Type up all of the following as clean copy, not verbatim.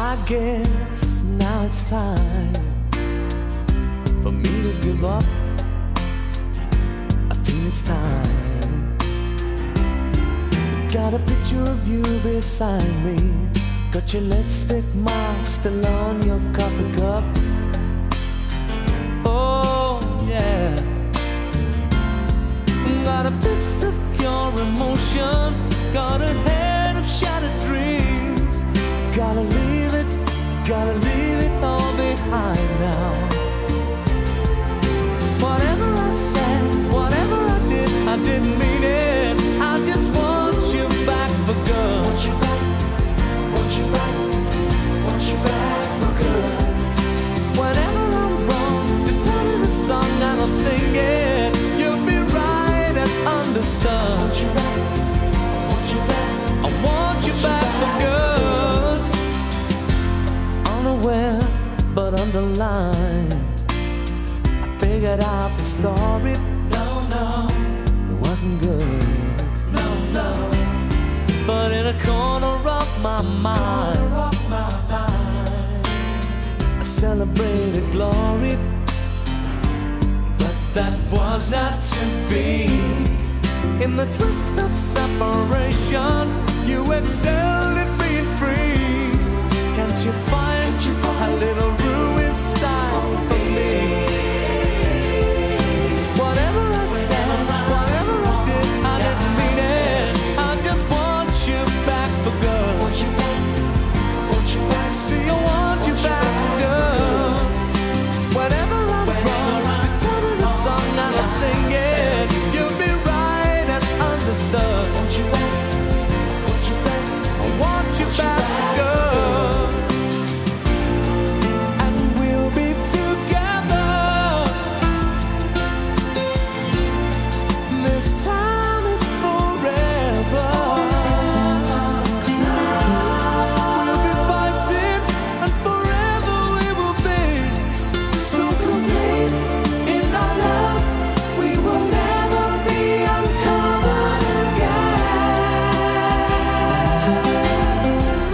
I guess now it's time for me to give up. I feel it's time. Got a picture of you beside me. Got your lipstick mark still on your coffee cup. Oh yeah. Got a fist of pure emotion. Got a head of shattered dreams. Gotta leave it all behind now. Whatever I said, whatever I didn't mean it. I just want you back for good. Want you back, want you back, want you back for good. Whenever I'm wrong, just tell me the song and I'll sing it. You'll be right and understood. Want you back, want you back, I want you back for good. Unaware but underlined, I figured out the story. No, it wasn't good. No, but in a corner of my mind, I celebrated glory. But that was not to be. In the twist of separation, you excelled at being free. Can't you find a little room inside for me? Whatever I said, whatever I didn't mean it. I just want you back for good. Want you back, want you back. See, I want you back for good. Whenever I'm wrong, just tell me the song and I'll sing it. You'll be right and understood. Want you back, want you back. I want you back for good. And we'll be together. This time is forever. We'll be fighting and forever we will be. So complete in our love, we will never be uncovered again.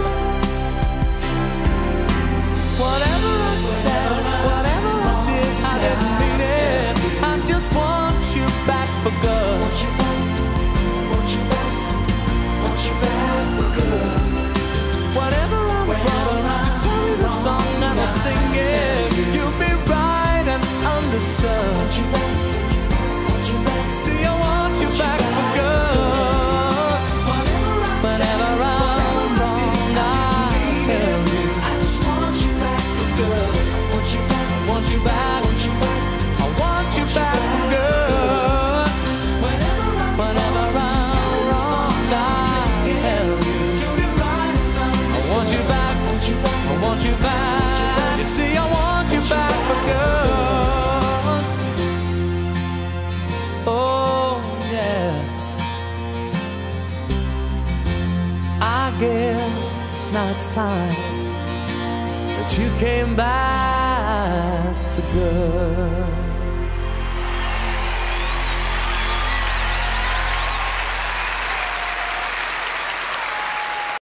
Whatever I said, whatever I didn't mean it. I just want you back for good. Want you back, want you back, want you back for good. Whatever I'm wrong, just tell me the song and I'll sing it. You'll be right and understood. Want you back, want you back. See, I want you back for good. Whenever I'm wrong, I'll tell you. I just want you back for good. Want you back, want you back, want you back. I want you back for good. Whenever I'm wrong, I'll tell you. I want you back, I want you back. You see, I want you back for good. Oh yeah. I guess now it's time that you came back for good.